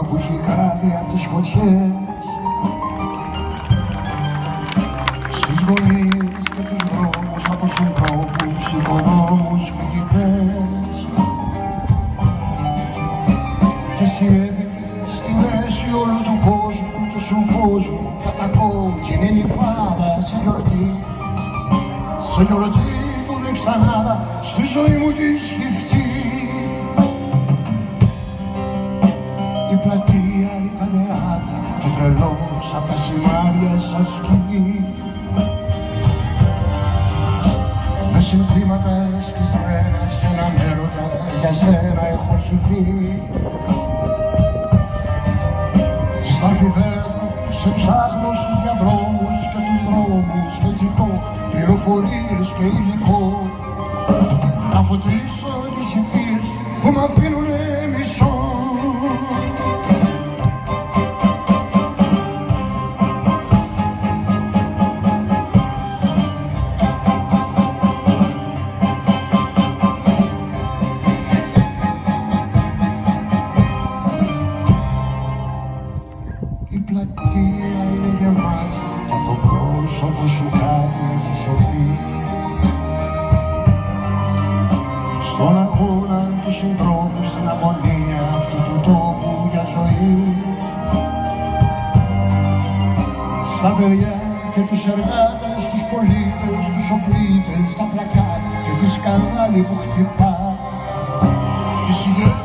που έχει κάτι απ' τις φωτιές, στις γωνίες και τους δρόμους από συντρόφους, οικοδόμους, φοιτητές. Και εσύ έδινες στη μέση όλου του κόσμου και σου φως μου κατά κόκκινη νυφάδα σε γιορτή, σε γιορτή που δεν ξανάδα στη ζωή μου τη σκυφτή. Η πλατεία ήταν άδεια και τρελός απ' τα σημάδια σαν σκηνή, με συνθήματα σκισμένα σε έναν έρωτα για σένα έχω χυθεί. Στα φιδέρνα σε ψάχνω στους διαδρόμους και τους δρόμους και ζητώ πληροφορίες και υλικό, να φωτίσω τις αιτίες που μ' αφήνουνε μισό. Η πλατεία είναι γεμάτη και το πρόσωπο σου κάτι έχει σωθεί, στον αγώνα του συντρόφου, στην αγωνία αυτού του τόπου για ζωή. Στα παιδιά και τους εργάτες, τους πολίτες, τους οπλίτες, τα πλακάτ και τη σκανδάλη που χτυπά.